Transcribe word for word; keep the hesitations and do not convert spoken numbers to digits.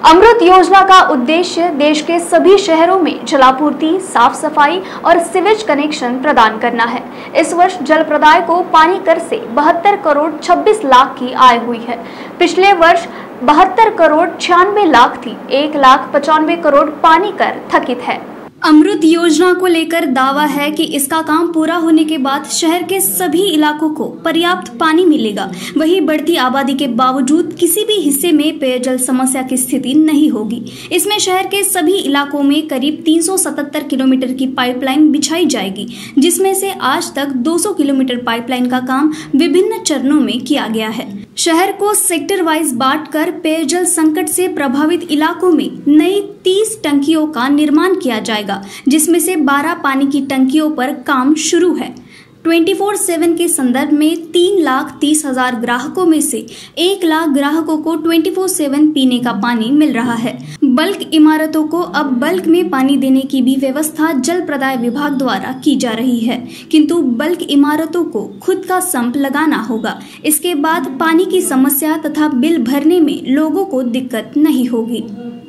अमृत योजना का उद्देश्य देश के सभी शहरों में जलापूर्ति, साफ सफाई और सीवेज कनेक्शन प्रदान करना है। इस वर्ष जल प्रदाय को पानी कर से बहत्तर करोड़ छब्बीस लाख की आय हुई है। पिछले वर्ष बहत्तर करोड़ छियानवे लाख थी। एक लाख पचानवे करोड़ पानी कर थकित है। अमृत योजना को लेकर दावा है कि इसका काम पूरा होने के बाद शहर के सभी इलाकों को पर्याप्त पानी मिलेगा। वहीं बढ़ती आबादी के बावजूद किसी भी हिस्से में पेयजल समस्या की स्थिति नहीं होगी। इसमें शहर के सभी इलाकों में करीब तीन सौ सतहत्तर किलोमीटर की पाइपलाइन बिछाई जाएगी, जिसमें से आज तक दो सौ किलोमीटर पाइपलाइन का काम विभिन्न चरणों में किया गया है। शहर को सेक्टर वाइज बांटकर पेयजल संकट से प्रभावित इलाकों में नई तीस टंकियों का निर्माण किया जाएगा, जिसमें से बारह पानी की टंकियों पर काम शुरू है। चौबीस सात के संदर्भ में तीन लाख तीस हजार ग्राहकों में से एक लाख ग्राहकों को चौबीस सात पीने का पानी मिल रहा है। बल्क इमारतों को अब बल्क में पानी देने की भी व्यवस्था जल प्रदाय विभाग द्वारा की जा रही है, किंतु बल्क इमारतों को खुद का संप लगाना होगा। इसके बाद पानी की समस्या तथा बिल भरने में लोगों को दिक्कत नहीं होगी।